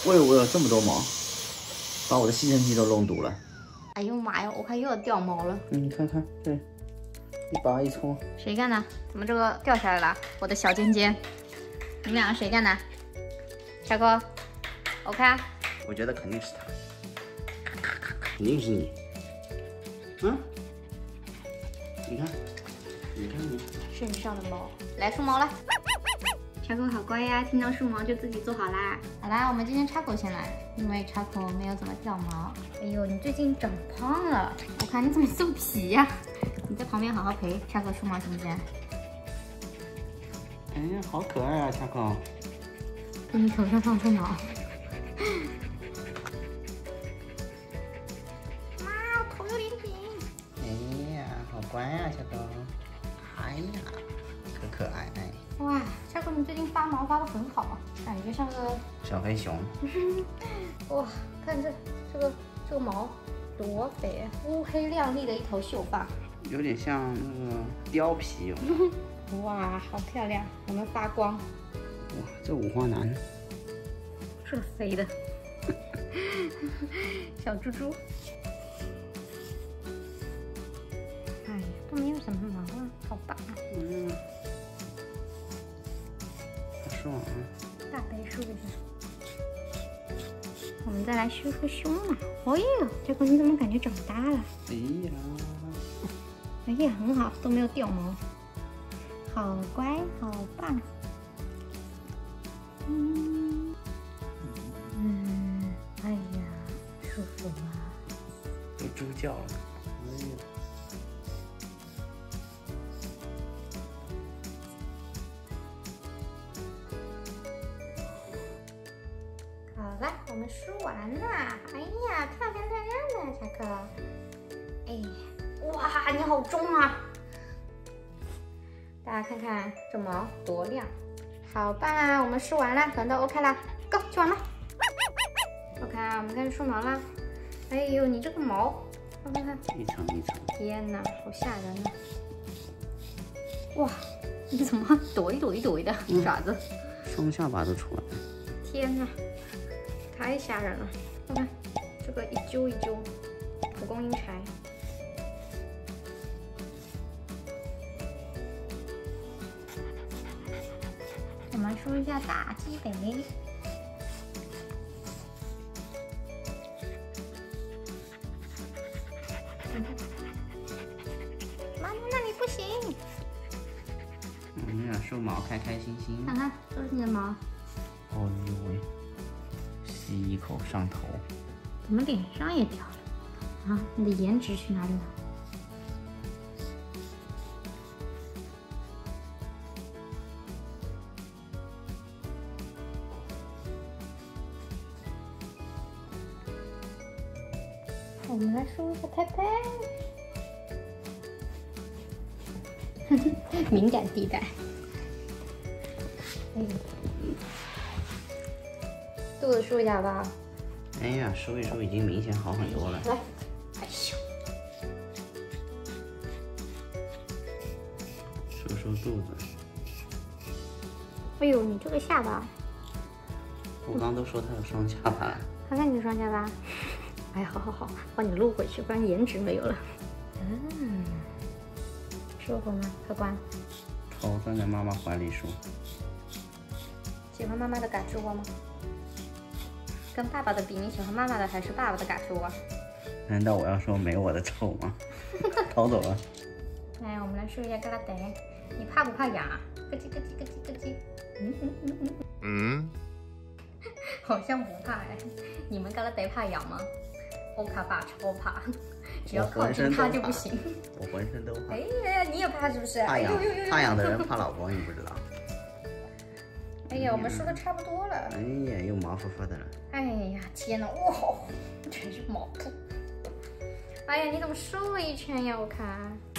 我有这么多毛，把我的吸尘器都弄堵了。 哎呦妈呀，我看又要掉毛了。 你看看，这一拔一撮。 谁干的？怎么这个掉下来了？我的小尖尖，你们两个谁干的？小哥 ，OK 啊？ 我觉得肯定是他，肯定是你。嗯，你看，你看你身上的毛，来梳毛了。小狗好乖呀，听到梳毛就自己做好啦。好啦，我们今天插口先来，因为插口没有怎么掉毛。哎呦，你最近长胖了，我看你怎么瘦皮呀？你在旁边好好陪插口梳毛行不行？ 哎呀，好可爱啊，恰口。 给你头上放出毛。妈，我头有点紧。 哎呀，好乖啊，恰口。哎呀，可爱哎。 哇，恰口你最近发毛发的很好啊，感觉像个小黑熊。 哇，看这个毛多肥，乌黑亮丽的一头秀发， 有点像那个貂皮哦。 哇，好漂亮，有没有发光？ 哇，这五花男， 这飞的小猪猪。哎呀，都没有什么毛啊，好棒啊！ 嗯，好爽啊！ 大白梳一下。我们再来修个胸嘛。哎呦，这个你怎么感觉长大了？ 哎呀， 哎呀，很好，都没有掉毛，好乖，好棒。哎呀，舒服吗？ 都猪叫了。哎呀， 好了，我们梳完了。哎呀，漂亮漂亮的，查克。哎，哇，你好重啊！大家看看这毛多亮，好棒啊！我们梳完了，人都 OK 啦 ，Go 去玩吧。OK 啊，我们开始梳毛啦。哎呦，你这个毛，看看看， 一层一层。 天哪，好吓人啊！哇，你怎么抖一抖一抖的爪子？ 双下巴都出来了。 天哪，太吓人了！看看这个一揪一揪，蒲公英柴。我们梳一下大鸡北。妈妈，那你不行。 我们俩梳毛开开心心。 看看，都是你的毛。 哦呦喂，吸一口上头。 怎么脸上也掉了？啊，你的颜值去哪里了？我们来梳一下拍拍。敏感地带。哎，肚子梳一下好不好？ 哎呀，梳一梳已经明显好很多了。 来，哎呦， 梳梳肚子。 哎呦，你这个下巴， 我刚都说他有双下巴了。 看看你的双下巴。哎，好好好，帮你录回去，不然颜值没有了。嗯，舒服吗，客官？ 头钻在妈妈怀里梳。 喜欢妈妈的嘎吱窝吗？跟爸爸的比，你喜欢妈妈的还是爸爸的嘎吱窝？ 难道我要说没我的臭吗？逃走了。 来，我们来梳一下嘎啦呆。你怕不怕痒啊？咯叽咯叽咯叽咯叽。嗯，好像不怕哎。你们嘎啦呆怕痒吗？欧卡爸超怕，只要靠近他就不行。 我浑身都怕。 哎呀，你也怕是不是？ 怕痒，怕痒的人怕老婆，你不知道。 哎呀，我们梳的差不多了。 哎呀，又毛发发的了。 哎呀，天哪，哇，全是毛铺。哎呀，你怎么梳了一圈呀？我看。